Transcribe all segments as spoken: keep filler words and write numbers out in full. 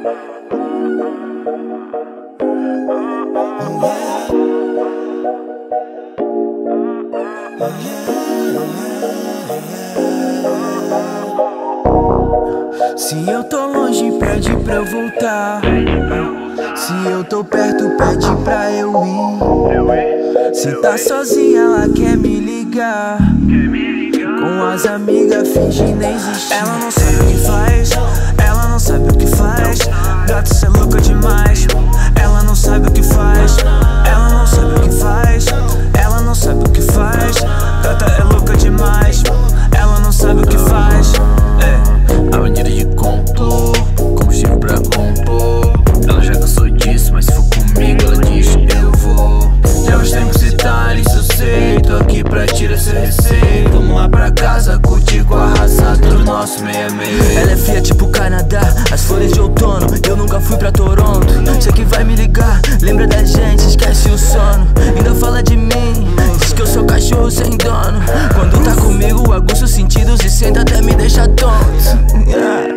Se eu tô longe, pede pra eu voltar. Se eu tô perto, pede pra eu ir. Se tá sozinha, ela quer me ligar. Com as amigas, finge nem existir. Ela não sabe o que faz, ela não sabe o que faz. Gata, cê é louca demais. Ela não sabe o que faz, ela não sabe o que faz. Ela não sabe o que faz. Gata é louca demais. Ela não sabe o que faz. É, a maneira de compor, combustível pra compor. Ela já cansou disso, mas se for comigo ela diz eu vou. Já faz tempo que cê tá ali, eu sei. Tô aqui pra tirar seu receio. Vamos lá pra casa, curtir com a raça do nosso meia meia. Ela é fria tipo Canadá, as flores de outono. Eu nunca fui pra Toronto. Sei que vai me ligar, lembra da gente, esquece o sono. Ainda fala de mim, diz que eu sou cachorro sem dono. Quando tá comigo aguça os sentidos e senta até me deixa tonto. Yeah.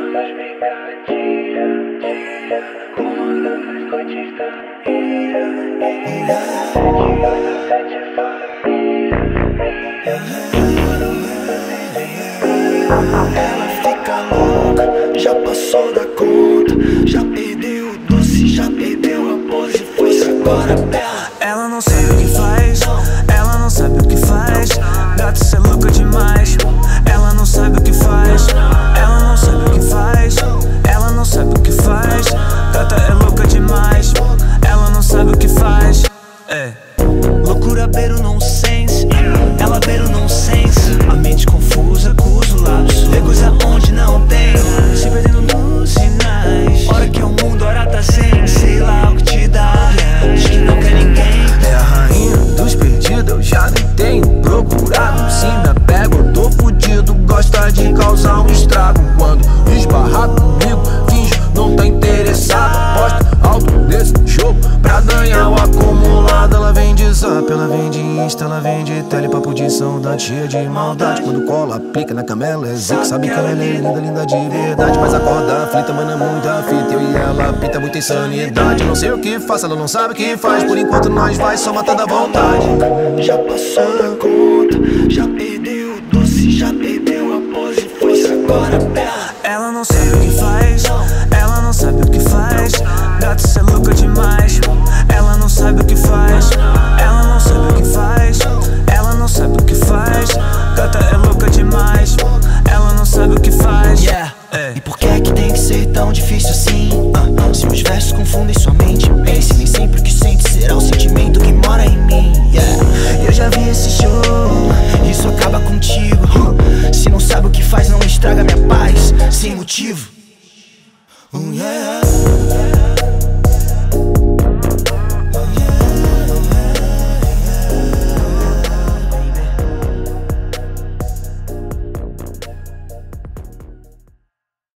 Ela fica louca, já passou da conta. Já perdeu o doce, já perdeu a pose. Foi-se agora bela. Ela não sabe o que faz, ela não sabe o que faz. Gata, cê é louca demais. Ela não sabe o que faz, ela não sabe o que faz. Ela não sabe o que faz. Gata é louca demais. Ela não sabe o que faz. É. Loucura beira o nonsense, ela beira o nonsense. A mente confusa, acusa o lapso. Vê coisa onde não tem, se perdendo nos sinais. Hora que o mundo, ora tá sem, sei lá o que te dá. Diz que não quer ninguém. É a rainha dos perdidos, eu já nem tenho procurado. Se me apego, eu tô fudido. Gosta de causar um estrago. Quando esbarrar comigo, finge não tá interessado. Posto alto nesse jogo pra ganhar o acumulado. Ela vem de zap, ela vem de insta, ela vem de tele, papo de saudade, cheia de maldade. Quando cola, aplica na cama, ela é zica. Sabe que ela é linda, linda de verdade. Mas acorda aflita, mano, é muita fita. Eu e ela pinta muita insanidade. Não sei o que faço, ela não sabe o que faz. Por enquanto nós vai só matando a vontade. Já passou da conta, já perdeu o doce, já perdeu a pose. Foi-se agora bela. Ela não sabe o que faz, ela não sabe o que faz. Gata, cê é louca demais. Ela não sabe o que faz, ela não sabe o que faz. Ela não sabe o que faz. Gata é louca demais. Ela não sabe o que faz. Yeah. É. E por que é que tem que ser tão difícil assim? Uh, se meus versos confundem sua mente, pense, nem sempre o que sente será o sentimento que mora em mim. Yeah. Eu já vi esse show, isso acaba contigo. Uh, se não sabe o que faz, não estraga minha paz sem motivo. Uh, yeah.